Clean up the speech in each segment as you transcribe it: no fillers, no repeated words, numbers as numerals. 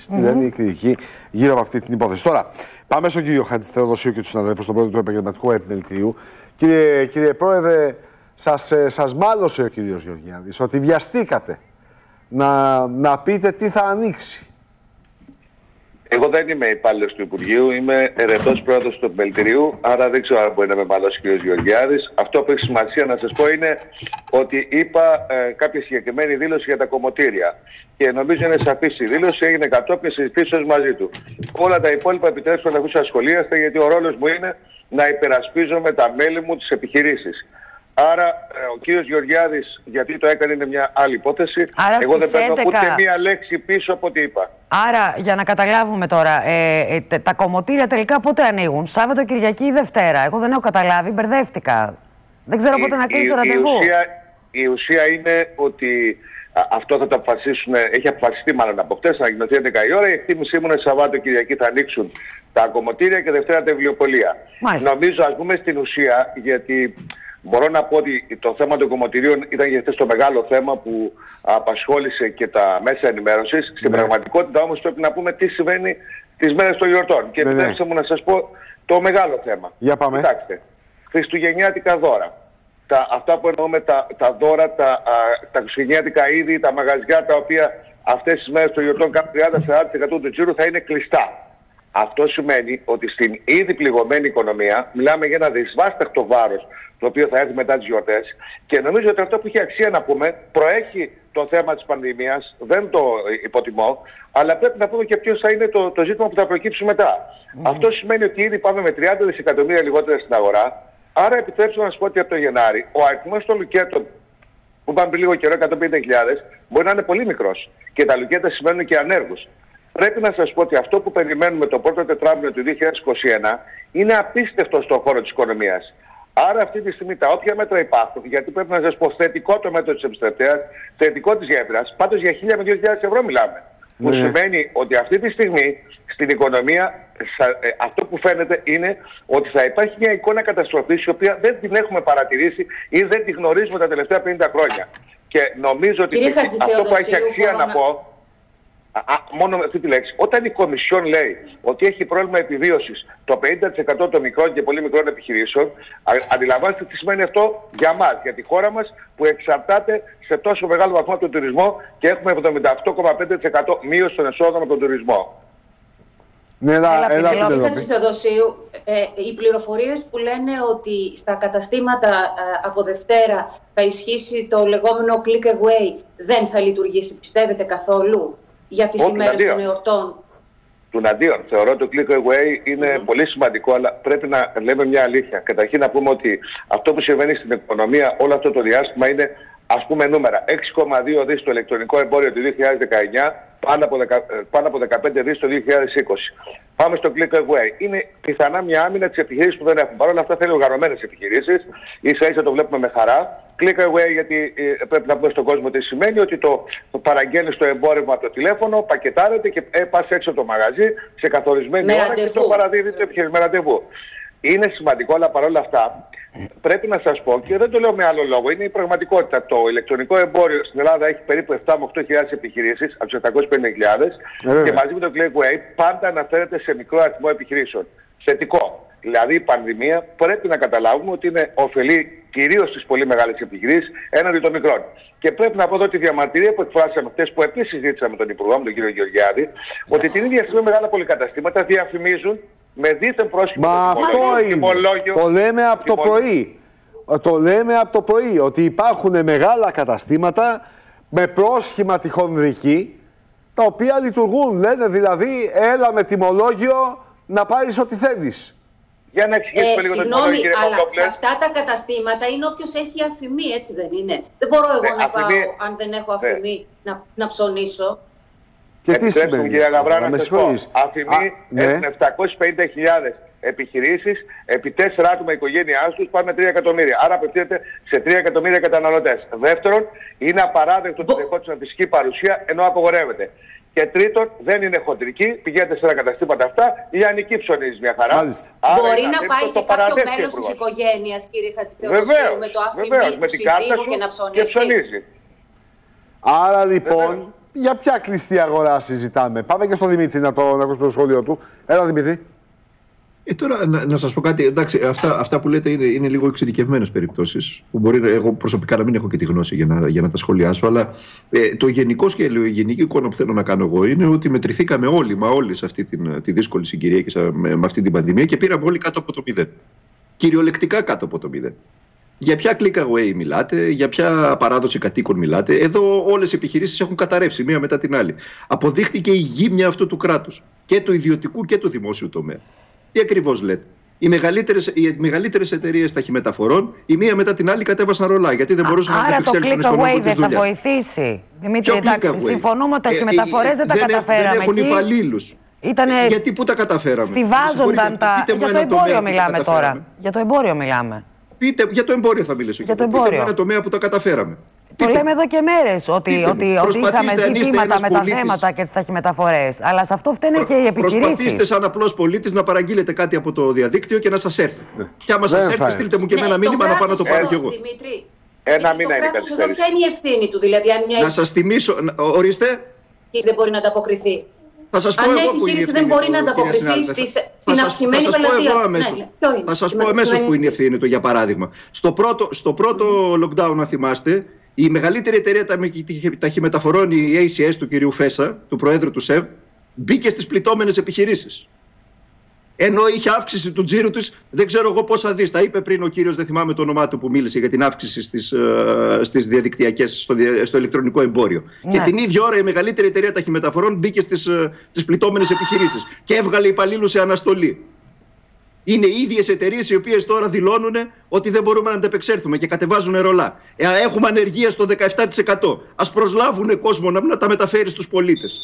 τι λένε οι κριτικοί γύρω από αυτή την υπόθεση. Τώρα, πάμε στον κύριο Χατζηθεοδοσίου και του συναδέλφου, στον πρόεδρο του Επαγγελματικού Επιμελητηρίου. Κύριε Πρόεδρε, σας μάλωσε ο κύριος Γεωργιάδης ότι βιαστήκατε να πείτε τι θα ανοίξει. Εγώ δεν είμαι υπάλληλος του Υπουργείου, είμαι ερετός πρόεδρος του Επιμελητηρίου, άρα δεν ξέρω αν μπορεί να με μαλώσει ο κ. Γεωργιάδης. Αυτό που έχει σημασία να σας πω είναι ότι είπα κάποια συγκεκριμένη δήλωση για τα κομμωτήρια. Και νομίζω είναι σαφής η δήλωση, έγινε κατόπιν συζητήσεως μαζί του. Όλα τα υπόλοιπα επιτρέψτε να μην ασχολείαστε, γιατί ο ρόλος μου είναι να υπερασπίζομαι τα μέλη μου τις επιχειρήσεις. Άρα ο κύριος Γεωργιάδης, γιατί το έκανε, είναι μια άλλη υπόθεση. Άρα εγώ δεν παίρνω 11... ούτε μία λέξη πίσω από ό,τι είπα. Άρα, για να καταλάβουμε τώρα, τα κομμωτήρια τελικά πότε ανοίγουν, Σάββατο, Κυριακή ή Δευτέρα? Εγώ δεν έχω καταλάβει, μπερδεύτηκα. Δεν ξέρω πότε να κλείσει το ραντεβού. Η ουσία είναι ότι αυτό θα το αποφασίσουν, έχει αποφασιστεί μάλλον από χτες, να ανακοινωθεί 11 η ώρα. Η εκτίμησή μου είναι Σαββάτο, Κυριακή θα ανοίξουν τα κομμωτήρια και Δευτέρα τα βιβλιοπωλεία. Νομίζω, ας πούμε, στην ουσία, γιατί μπορώ να πω ότι το θέμα των κομμωτηρίων ήταν για χθες το μεγάλο θέμα που απασχόλησε και τα μέσα ενημέρωσης. Στην πραγματικότητα όμως πρέπει να πούμε τι συμβαίνει τις μέρες των γιορτών. Και επιτρέψτε μου να σας πω το μεγάλο θέμα. Για πάμε. Κοιτάξτε, χριστουγεννιάτικα δώρα. Αυτά που εννοούμε τα δώρα, τα χριστουγεννιάτικα είδη, τα μαγαζιά τα οποία αυτές τις μέρες των γιορτών κάνουν 30-40% του τζίρου θα είναι κλειστά. Αυτό σημαίνει ότι στην ήδη πληγωμένη οικονομία μιλάμε για ένα δυσβάσταχτο βάρος το οποίο θα έρθει μετά τις γιορτές, και νομίζω ότι αυτό που έχει αξία να πούμε, προέχει το θέμα της πανδημίας, δεν το υποτιμώ, αλλά πρέπει να πούμε και ποιος θα είναι το ζήτημα που θα προκύψει μετά. Αυτό σημαίνει ότι ήδη πάμε με 30 δισεκατομμύρια λιγότερα στην αγορά, άρα επιτρέψτε να σας πω ότι από το Γενάρη ο αριθμός των λουκέτων που είπαμε πριν λίγο καιρό, 150.000, μπορεί να είναι πολύ μικρός, και τα λουκέτα σημαίνουν και ανέργους. Πρέπει να σας πω ότι αυτό που περιμένουμε το πρώτο τετράμινο του 2021 είναι απίστευτο στον χώρο της οικονομίας. Άρα αυτή τη στιγμή τα όποια μέτρα υπάρχουν, γιατί πρέπει να σας πω θετικό το μέτρο της επιστρεπτέας, θετικό της γέφυρας, πάντως για 1.000 με 2.000 ευρώ μιλάμε. Που σημαίνει ότι αυτή τη στιγμή στην οικονομία αυτό που φαίνεται είναι ότι θα υπάρχει μια εικόνα καταστροφής, η οποία δεν την έχουμε παρατηρήσει ή δεν τη γνωρίζουμε τα τελευταία 50 χρόνια. Και νομίζω ότι αυτό που έχει αξία να πω, μόνο με αυτή τη λέξη, όταν η Κομισιόν λέει ότι έχει πρόβλημα επιβίωσης το 50% των μικρών και πολύ μικρών επιχειρήσεων, αντιλαμβάνεστε τι σημαίνει αυτό για μας, για τη χώρα μας που εξαρτάται σε τόσο μεγάλο βαθμό από τον τουρισμό και έχουμε 78,5% μείωση των εσόδων από τον τουρισμό. Κύριε Χατζηθεοδοσίου, οι πληροφορίες που λένε ότι στα καταστήματα από Δευτέρα θα ισχύσει το λεγόμενο click away δεν θα λειτουργήσει, πιστεύετε καθόλου? Για τις ημέρες των εορτών. Τουναντίον. Θεωρώ το click away είναι πολύ σημαντικό, αλλά πρέπει να λέμε μια αλήθεια. Καταρχήν να πούμε ότι αυτό που συμβαίνει στην οικονομία όλο αυτό το διάστημα είναι, ας πούμε, νούμερα. 6,2 δις το ηλεκτρονικό εμπόριο του 2019, πάνω από 15 δις το 2020. Πάμε στο click away. Είναι πιθανά μια άμυνα της επιχειρήσης που δεν έχουν. Παρ' όλα αυτά θέλει οργανωμένες επιχειρήσεις. Ίσα-ίσα το βλέπουμε με χαρά. Click away, γιατί πρέπει να πούμε στον κόσμο τι σημαίνει, ότι το παραγγέλνεις το εμπόρευμα από το τηλέφωνο, πακετάρεται και πας έξω από το μαγαζί σε καθορισμένη ώρα και το παραδίδει το επιχειρήμα με ραντεβού. Είναι σημαντικό, αλλά παρόλα αυτά πρέπει να σας πω, και δεν το λέω με άλλο λόγο, είναι η πραγματικότητα. Το ηλεκτρονικό εμπόριο στην Ελλάδα έχει περίπου 7 με 8.000 επιχειρήσεις από τις 750.000 και μαζί με το click away πάντα αναφέρεται σε μικρό αριθμό επιχειρήσεων. Θετικό. Δηλαδή η πανδημία πρέπει να καταλάβουμε ότι είναι ωφελή κυρίως στις πολύ μεγάλες επιχειρήσεις έναντι των μικρών. Και πρέπει να πω εδώ τη διαμαρτυρία που εκφράσαμε χθες, που επίσης συζήτησα με τον Υπουργό, με τον κύριο Γεωργιάδη, ότι την ίδια στιγμή μεγάλα πολυκαταστήματα διαφημίζουν με δίθεν πρόσχημα τιμολόγιο. Το λέμε από το πρωί. Το λέμε από το πρωί ότι υπάρχουν μεγάλα καταστήματα με πρόσχημα τη χονδρική, τα οποία λειτουργούν. Λένε δηλαδή, έλα με τιμολόγιο να πάρεις ό,τι θέλεις. Για να εξηγήσουμε λίγο το τιμολόγιο, κύριε Παπαδόπουλε. Αλλά σε αυτά τα καταστήματα είναι όποιος έχει αφημί, έτσι δεν είναι? Δεν μπορώ εγώ να πάω, αν δεν έχω αφημί, να ψωνίσω. Και τι σημαίνει? Κύριε Γαβρά, να σας πω, αφημί έχουν 750.000 επιχειρήσεις, επί 4 άτομα οικογένειάς τους πάνε 3 εκατομμύρια. Άρα απευθύνεται σε 3 εκατομμύρια καταναλωτές. Δεύτερον, είναι απαράδεκτο ότι δεχόντουσαν φυσική παρουσία ενώ απογορεύεται. Και τρίτον, δεν είναι χοντρική, πηγαίνετε σε ένα καταστήματα αυτά, η λιανική ψωνίζει μια χαρά. Μπορεί να πάει και κάποιο μέλος της οικογένειας, κύριε Χατζηθεοδοσίου, με το αφημί του συζύγου και να ψωνίσει. Άρα λοιπόν, Για ποια κλειστή αγορά συζητάμε? Πάμε και στον Δημήτρη να ακούσουμε το σχόλιο του. Έλα, Δημήτρη. Τώρα να σας πω κάτι. Εντάξει, αυτά που λέτε είναι λίγο εξειδικευμένες περιπτώσεις. Που μπορεί εγώ προσωπικά να μην έχω και τη γνώση για να τα σχολιάσω. Αλλά το γενικό σκέλιο, η γενική εικόνα που θέλω να κάνω εγώ είναι ότι μετρηθήκαμε όλοι σε αυτή τη δύσκολη συγκυρία και με αυτή την πανδημία και πήραμε όλοι κάτω από το 0. Κυριολεκτικά κάτω από το 0. Για ποια click away μιλάτε, για ποια παράδοση κατοίκων μιλάτε? Εδώ όλες οι επιχειρήσεις έχουν καταρρεύσει μία μετά την άλλη. Αποδείχτηκε η γύμνια αυτού του κράτους, και του ιδιωτικού και του δημόσιου τομέα. Τι ακριβώς λέτε? Οι μεγαλύτερες εταιρείες ταχυμεταφορών, η μία μετά την άλλη κατέβασαν ρολά, γιατί δεν μπορούσαν να ανταπεξέλθουν στο νομικό της δουλειά. Άρα το click away δεν θα βοηθήσει. Δημήτρη, εντάξει, συμφωνούμε ότι ταχυμεταφορές δεν τα καταφέραμε. Δεν έχουν υπαλλήλους. Γιατί πού τα καταφέραμε? Στιβάζονταν τα. Για το εμπόριο μιλάμε τώρα. Για το εμπόριο μιλάμε. Πείτε, για το εμπόριο θα μιλήσω. Για το εμπόριο. Ένα τομέα που τα καταφέραμε. Το λέμε εδώ και μέρες ότι είχαμε ζητήματα με τα θέματα και τις ταχυμεταφορές. Αλλά σε αυτό φταίνε και οι επιχειρήσεις. Προσπαθήστε σαν απλός πολίτης να παραγγείλετε κάτι από το διαδίκτυο και να σας έρθει. Και άμα σας έρθει, στείλτε μου και ένα μήνυμα να πάω να το πάρω κι εγώ. Δημήτρη, ένα μήνα είναι καθυστέρηση. Ποια είναι η ευθύνη του, δηλαδή, αν μια να σας θυμίσω, ορίστε. δεν μπορεί να ανταποκριθεί. Θα σας πω αν μια εγώ που είναι η επιχείρηση δεν μπορεί να ανταποκριθεί στην αυξημένη πελατεία. Θα σας πω αμέσως που είναι η ευθύνη του, για παράδειγμα. Στο πρώτο lockdown, να θυμάστε, η μεγαλύτερη εταιρεία ταχυμεταφορών, η ACS του κυρίου Φέσα, του Προέδρου του ΣΕΒ, μπήκε στις πληττόμενες επιχειρήσεις. Ενώ είχε αύξηση του τζίρου της, δεν ξέρω εγώ πόσα δις. Τα είπε πριν ο κύριος, δεν θυμάμαι το όνομά του, που μίλησε για την αύξηση στις διαδικτυακές, στο ηλεκτρονικό εμπόριο. Ναι. Και την ίδια ώρα η μεγαλύτερη εταιρεία ταχυμεταφορών μπήκε στις πληττόμενες επιχειρήσεις και έβγαλε υπαλλήλους σε αναστολή. Είναι οι ίδιες εταιρείες οι οποίες τώρα δηλώνουν ότι δεν μπορούμε να ανταπεξέλθουμε και κατεβάζουν ρολά. Έχουμε ανεργία στο 17%. Ας προσλάβουν κόσμο να τα μεταφέρει στους πολίτες.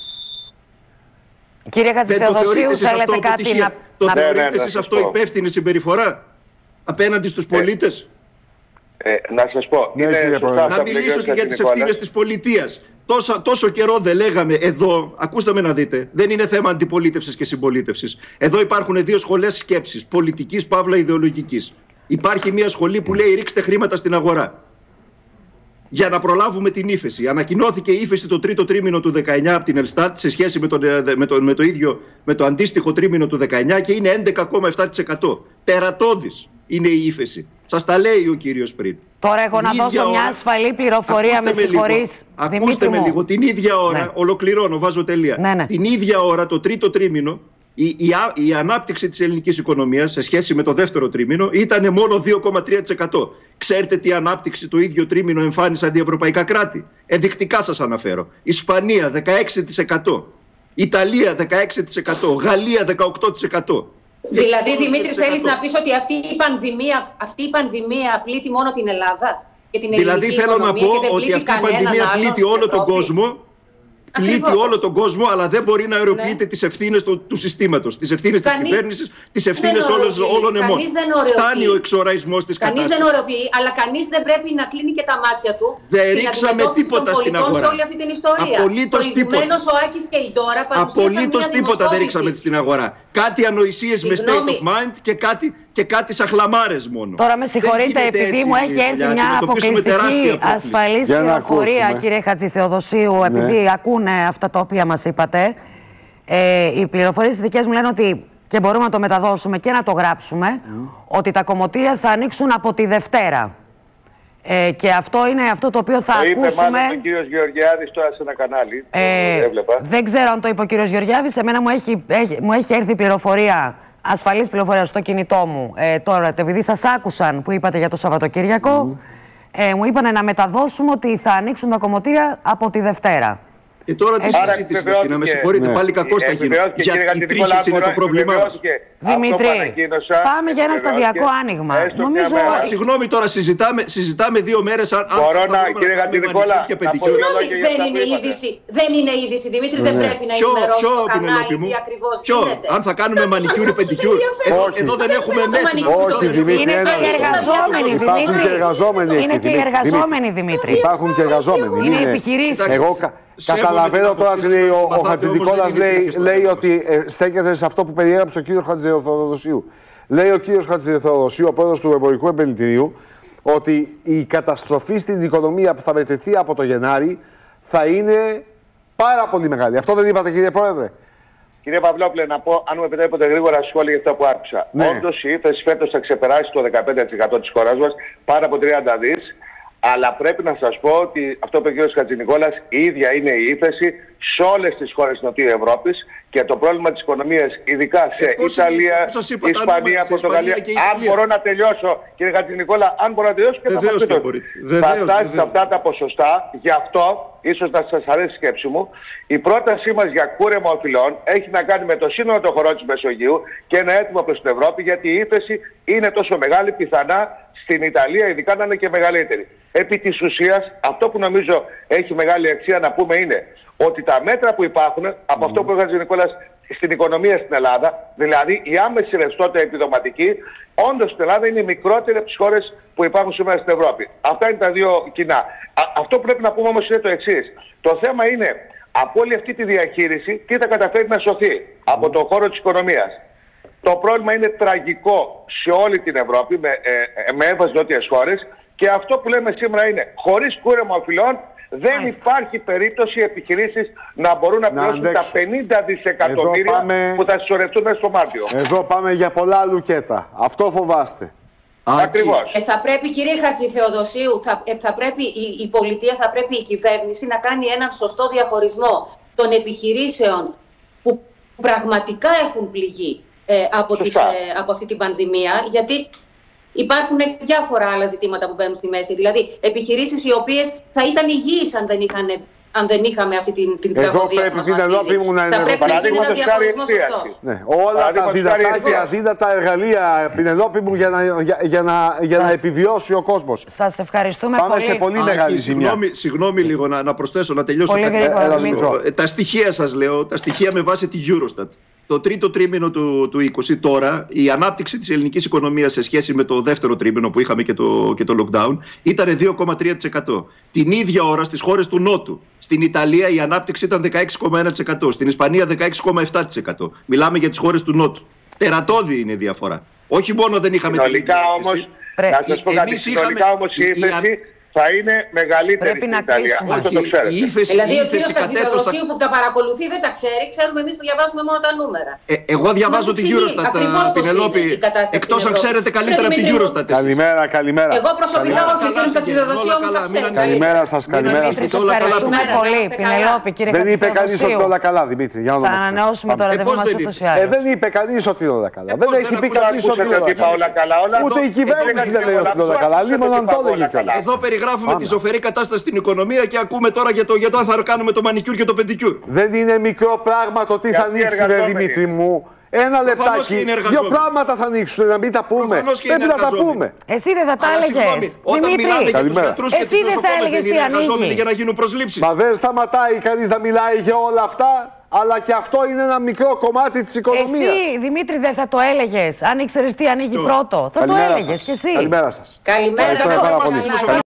Κύριε Χατζηθεοδοσίου, θέλετε κάτι να... Το θεωρείτε εσείς αυτό υπεύθυνη συμπεριφορά απέναντι στους πολίτες? Να σας πω. Να μιλήσω και για τις ευθύνες της πολιτείας. Τόσο καιρό δεν λέγαμε εδώ, ακούστε με να δείτε, δεν είναι θέμα αντιπολίτευσης και συμπολίτευσης. Εδώ υπάρχουν δύο σχολές σκέψης, πολιτικής παύλα ιδεολογικής. Υπάρχει μια σχολή που λέει ρίξτε χρήματα στην αγορά. Για να προλάβουμε την ύφεση. Ανακοινώθηκε η ύφεση το τρίτο τρίμηνο του 19 από την Ελστάτ σε σχέση με το αντίστοιχο τρίμηνο του 19 και είναι 11,7%. Τερατώδης είναι η ύφεση. Σας τα λέει ο κύριος πριν. Τώρα εγώ να δώσω μια ασφαλή πληροφορία, με συγχωρείς. Ακούστε με λίγο. Την ίδια ώρα, ολοκληρώνω, βάζω τελεία. Ναι. Την ίδια ώρα, το τρίτο τρίμηνο, η ανάπτυξη της ελληνικής οικονομίας σε σχέση με το δεύτερο τρίμηνο ήταν μόνο 2,3%. Ξέρετε τι ανάπτυξη το ίδιο τρίμηνο εμφάνισαν οι ευρωπαϊκά κράτη? Ενδεικτικά σας αναφέρω. Ισπανία 16%, Ιταλία 16%, Γαλλία 18%. Δηλαδή, Δημήτρη, θέλεις να πεις ότι αυτή η πανδημία πλήττει μόνο την Ελλάδα και την ελληνική οικονομία? Δηλαδή θέλω να πω ότι αυτή η πανδημία πλήττει όλο τον κόσμο. Πλήττει όλο τον κόσμο, αλλά δεν μπορεί να αεροποιείται τις ευθύνες του συστήματος, τις ευθύνες της κυβέρνησης, τις ευθύνες όλων εμών. Φτάνει ο εξοραϊσμός της κατάστασης. Κανείς δεν οριοποιεί, αλλά κανείς δεν πρέπει να κλείνει και τα μάτια του στην αντιμετώπιση των πολιτών σε όλη αυτή την ιστορία. Προηγουμένως ο Άκης και η Ντόρα παρουσίασαν απολύτως τίποτα δεν ρίξαμε στην αγορά. Κάτι ανοησίες με state of mind και κάτι σαχλαμάρες μόνο. Τώρα με συγχωρείτε, επειδή μου έχει έρθει μια αποκλειστική ασφαλής πληροφορία, κύριε Χατζηθεοδοσίου, επειδή ακούνε αυτά τα οποία μας είπατε. Οι πληροφορίες δικές μου λένε ότι, και μπορούμε να το μεταδώσουμε και να το γράψουμε, ότι τα κομμωτήρια θα ανοίξουν από τη Δευτέρα. Και αυτό είναι αυτό το οποίο θα ακούσουμε. Είπε μάλλον ο κύριος Γεωργιάδης τώρα σε ένα κανάλι. Δεν ξέρω αν το είπε ο κύριος Γεωργιάδης. Εμένα μου έχει έρθει πληροφορία, ασφαλής πληροφορία στο κινητό μου. Τώρα, επειδή σας άκουσαν που είπατε για το Σαββατοκύριακο, μου είπανε να μεταδώσουμε ότι θα ανοίξουν τα κομμωτήρια από τη Δευτέρα. Και τώρα τι συζήτηση αυτή, να με συγχωρείτε, πάλι κακώς θα γίνει. Γιατί τρίχες είναι το πρόβλημά μας. Δημήτρη, πάμε για ένα σταδιακό άνοιγμα. Νομίζω... Συγγνώμη, τώρα συζητάμε 2 μέρες αν μπορώ να, κύριε Χατζηνικόλα, δεν είναι είδηση, Δημήτρη, δεν πρέπει να ενημερώσει το κανάλι τι ακριβώς γίνεται. Αν θα κάνουμε μανικιούρ, πεντικιούρ, εδώ δεν έχουμε μέτρα. Όχι, Δημήτρη, είναι και οι εργαζόμενοι, Δημήτρη. Είναι και οι εργαζόμενοι, Δημήτρη. Υπάρχουν και εργαζόμενοι. Είναι επιχειρήσεις. Καταλαβαίνω τώρα ότι ο Χατζηνικόλας λέει ότι στέκεται σε αυτό που περιέγραψε ο κύριος Χατζηθεοδοσίου. Λέει ο κύριος Χατζηθεοδοσίου, ο πρόεδρος του Εμπορικού Επιμελητηρίου, ότι η καταστροφή στην οικονομία που θα μετρηθεί από το Γενάρη θα είναι Πάρα πολύ μεγάλη. Αυτό δεν είπατε, κύριε Πρόεδρε? Κύριε Παυλόπουλε, να πω, αν μου επιτρέπετε γρήγορα σχόλια για αυτό που άκουσα. Ναι. Όντως η ύφεση φέτος θα ξεπεράσει το 15% της χώρας μας, πάρα από 30 δις. Αλλά πρέπει να σας πω ότι αυτό που είπε ο κ. Χατζηνικόλας, η ίδια είναι η ύφεση σε όλες τις χώρες της Νοτιού Ευρώπης και το πρόβλημα της οικονομίας, ειδικά σε Ιταλία, Ισπανία, Πορτογαλία. Αν μπορώ να τελειώσω, κ. Χατζηνικόλα, αν μπορώ να τελειώσω και θα σας πω. Θα φτάσει σε αυτά τα ποσοστά. Γι' αυτό, ίσως να σας αρέσει η σκέψη μου, η πρότασή μας για κούρεμα οφειλών έχει να κάνει με το σύνολο των χωρών της Μεσογείου και ένα αίτημα προς την Ευρώπη, γιατί η ύφεση είναι τόσο μεγάλη, πιθανά στην Ιταλία ειδικά να είναι και μεγαλύτερη. Επί της ουσίας, αυτό που νομίζω έχει μεγάλη αξία να πούμε είναι ότι τα μέτρα που υπάρχουν, από αυτό που έκανε ο Νικόλας στην οικονομία στην Ελλάδα, δηλαδή η άμεση ρευστότητα επιδοματική, όντως στην Ελλάδα είναι μικρότερη από τις χώρες που υπάρχουν σήμερα στην Ευρώπη. Αυτά είναι τα δύο κοινά. Αυτό που πρέπει να πούμε όμως είναι το εξής. Το θέμα είναι από όλη αυτή τη διαχείριση τι θα καταφέρει να σωθεί από τον χώρο της οικονομίας. Το πρόβλημα είναι τραγικό σε όλη την Ευρώπη, με έμφαση νότιες χώρες. Και αυτό που λέμε σήμερα είναι, χωρίς κούρεμα οφειλών δεν υπάρχει περίπτωση οι επιχειρήσεις να μπορούν να πληρώσουν τα 50 δισεκατομμύρια που θα συσσωρευτούν μέσα στο Μάρτιο. Εδώ πάμε για πολλά λουκέτα. Αυτό φοβάστε. Ακριβώς. Θα πρέπει, κύριε Χατζηθεοδοσίου, θα πρέπει η πολιτεία, θα πρέπει η κυβέρνηση να κάνει έναν σωστό διαχωρισμό των επιχειρήσεων που πραγματικά έχουν πληγεί από αυτή την πανδημία, γιατί υπάρχουν διάφορα άλλα ζητήματα που μπαίνουν στη μέση. Δηλαδή, επιχειρήσεις οι οποίες θα ήταν υγιείς αν δεν είχαμε αυτή την τραγωδία που μας μαστίζει. Θα πρέπει να γίνει ένας διαχωρισμός σωστός. Ναι, όλα τα δυνατά και αδύνατα εργαλεία, Πινελόπη μου, για να επιβιώσει ο κόσμος. Σας ευχαριστούμε Πάμε πολύ. σε πολύ μεγάλη ζημιά. Συγγνώμη λίγο να προσθέσω, να τελειώσω. Τα στοιχεία σας λέω, τα στοιχεία με βάση τη Eurostat. Το τρίτο τρίμηνο του 20 τώρα, η ανάπτυξη της ελληνικής οικονομίας σε σχέση με το δεύτερο τρίμηνο που είχαμε και το lockdown ήταν 2,3%. Την ίδια ώρα στις χώρες του Νότου, στην Ιταλία η ανάπτυξη ήταν 16,1%, στην Ισπανία 16,7%. Μιλάμε για τις χώρες του Νότου. Τερατώδη είναι η διαφορά. Όχι μόνο δεν είχαμε την ίδια όμως, να σας πω κάτι, συνολικά όμως η ύφεση θα είναι μεγαλύτερη στην Ιταλία. Αυτό το ξέρετε. Δηλαδή ο κύριος Χατζηθεοδοσίου που τα παρακολουθεί δεν τα ξέρει, ξέρουμε εμείς που διαβάζουμε μόνο τα νούμερα. Εγώ διαβάζω τη Eurostat, Πινελόπη, εκτός αν ξέρετε καλύτερα από τη Eurostat. Καλημέρα. Εγώ προσωπικά ο κύριος Χατζηθεοδοσίου όμως τα ξέρει. Καλημέρα σας, καλημέρα σας. Ευχαριστούμε πολύ, Πινελόπη, κύριε Δεν είπε κανείς ότι είναι όλα καλά, Δημήτρη. Θα ανανεώσουμε το ραντεβού μας ούτως ή άλλως. Δεν είπε κανείς ότι είναι όλα καλά. Δεν έχει πει κανείς ότι είναι όλα καλά. Ούτε η κυβέρνηση δεν λέει ότι είναι όλα καλά. Λίγο να το έλεγε κιόλας. Περιγράφουμε τη ζωφερή κατάσταση στην οικονομία και ακούμε τώρα για το αν θα κάνουμε το μανικιούρ και το πεντικιούρ. Δεν είναι μικρό πράγμα το τι θα ανοίξει, Δημήτρη μου. Ένα λεπτάκι. Δύο πράγματα θα ανοίξουν, να μην τα πούμε. Πρέπει να τα πούμε. Εσύ δεν θα τα έλεγες. Όταν μιλάμε για τους γιατρούς και τις νοσοκόμες δεν είναι εργαζόμενοι για να γίνουν προσλήψεις. Μα δεν σταματάει κανείς να μιλάει για όλα αυτά. Αλλά και αυτό είναι ένα μικρό κομμάτι της οικονομίας. Εσύ, Δημήτρη, δεν θα το έλεγες. Αν ήξερες τι ανοίγει πρώτο, θα το έλεγες κι εσύ. Καλημέρα σας. Καλημέρα σας.